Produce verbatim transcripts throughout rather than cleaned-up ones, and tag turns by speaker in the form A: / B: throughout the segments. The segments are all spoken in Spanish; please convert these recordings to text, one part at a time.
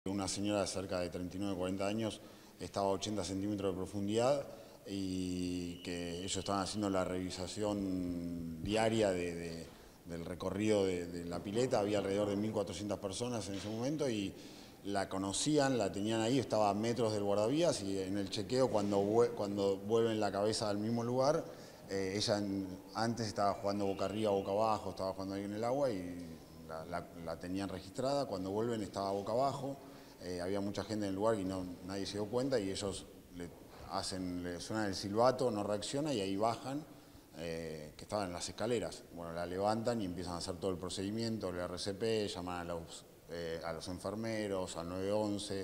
A: Una señora de cerca de treinta y nueve, cuarenta años estaba a ochenta centímetros de profundidad y que ellos estaban haciendo la revisación diaria de, de, del recorrido de, de la pileta. Había alrededor de mil cuatrocientas personas en ese momento y la conocían, la tenían ahí, estaba a metros del guardavías y en el chequeo cuando, cuando vuelven la cabeza al mismo lugar, eh, ella en, antes estaba jugando boca arriba, boca abajo, estaba jugando ahí en el agua y la, la, la tenían registrada. Cuando vuelven estaba boca abajo. Eh, había mucha gente en el lugar y no, nadie se dio cuenta y ellos le, hacen, le suenan el silbato, no reacciona y ahí bajan, eh, que estaban en las escaleras. Bueno, la levantan y empiezan a hacer todo el procedimiento, el R C P, llaman a los, eh, a los enfermeros, al nueve once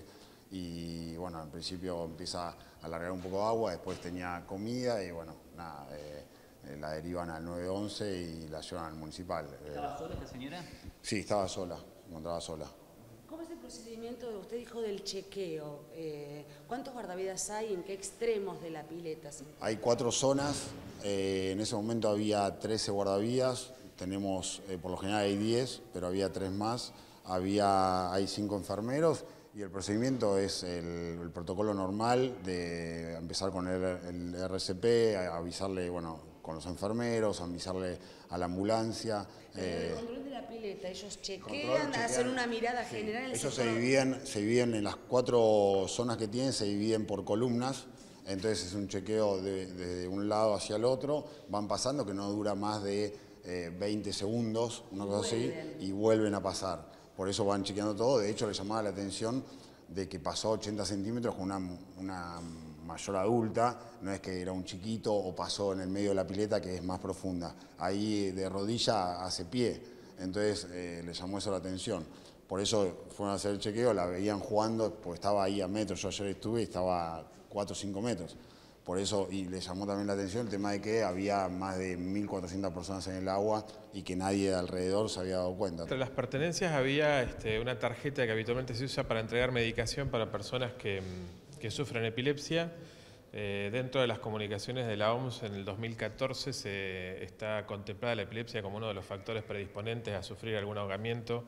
A: y bueno, al principio empieza a largar un poco de agua, después tenía comida y bueno, nada, eh, eh, la derivan al nueve once y la llevan al municipal.
B: ¿Estaba sola esta señora?
A: Sí, estaba sola, se encontraba sola.
C: ¿Cómo es el procedimiento, usted dijo, del chequeo? Eh, ¿Cuántos guardavidas hay? ¿En qué extremos de la pileta?
A: Hay cuatro zonas, eh, en ese momento había trece guardavías, tenemos, eh, por lo general hay diez, pero había tres más, había, hay cinco enfermeros y el procedimiento es el, el protocolo normal de empezar con el, el R C P, avisarle, bueno, con los enfermeros, avisarle a la ambulancia.
C: Eh, el control de la pileta, ellos chequean,
A: chequean,
C: hacen una mirada
A: sí.
C: general. En el
A: Ellos
C: sector...
A: se dividen, se dividen en las cuatro zonas que tienen, se dividen por columnas, entonces es un chequeo de, de un lado hacia el otro, van pasando que no dura más de eh, veinte segundos, una cosa así, y vuelven a pasar. Por eso van chequeando todo. De hecho, le llamaba la atención de que pasó ochenta centímetros con una, una mayor adulta, no es que era un chiquito o pasó en el medio de la pileta que es más profunda. Ahí de rodilla hace pie, entonces eh, le llamó eso la atención. Por eso fueron a hacer el chequeo, la veían jugando, porque estaba ahí a metros. Yo ayer estuve y estaba a cuatro o cinco metros. Por eso, y le llamó también la atención el tema de que había más de mil cuatrocientas personas en el agua y que nadie de alrededor se había dado cuenta.
D: Entre las pertenencias había este, una tarjeta que habitualmente se usa para entregar medicación para personas que, que sufren epilepsia. Eh, dentro de las comunicaciones de la O M S en el dos mil catorce se está contemplada la epilepsia como uno de los factores predisponentes a sufrir algún ahogamiento.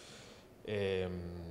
D: Eh,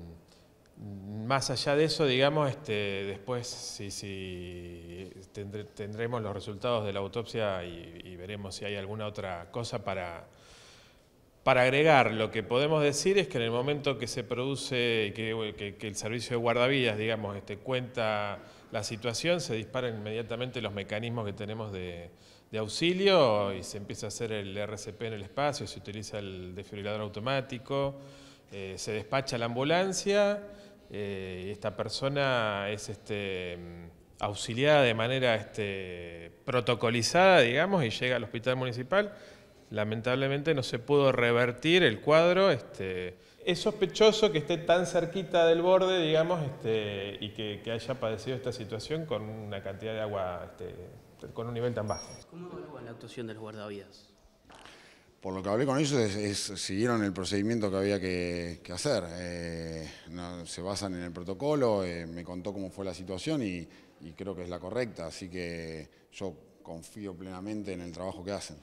D: Más allá de eso, digamos, este, después sí, sí, tendré, tendremos los resultados de la autopsia y, y veremos si hay alguna otra cosa para, para agregar. Lo que podemos decir es que en el momento que se produce, que, que, que el servicio de guardavidas, digamos, este, cuenta la situación, se disparan inmediatamente los mecanismos que tenemos de, de auxilio y se empieza a hacer el R C P en el espacio, se utiliza el desfibrilador automático, eh, se despacha la ambulancia. Eh, esta persona es este, auxiliada de manera este, protocolizada, digamos, y llega al hospital municipal. Lamentablemente no se pudo revertir el cuadro. Este, es sospechoso que esté tan cerquita del borde, digamos, este, y que, que haya padecido esta situación con una cantidad de agua, este, con un nivel tan bajo.
B: ¿Cómo evalúan la actuación de los guardavidas?
A: Por lo que hablé con ellos, es, es, siguieron el procedimiento que había que, que hacer. Eh, no, se basan en el protocolo, eh, me contó cómo fue la situación y, y creo que es la correcta, así que yo confío plenamente en el trabajo que hacen.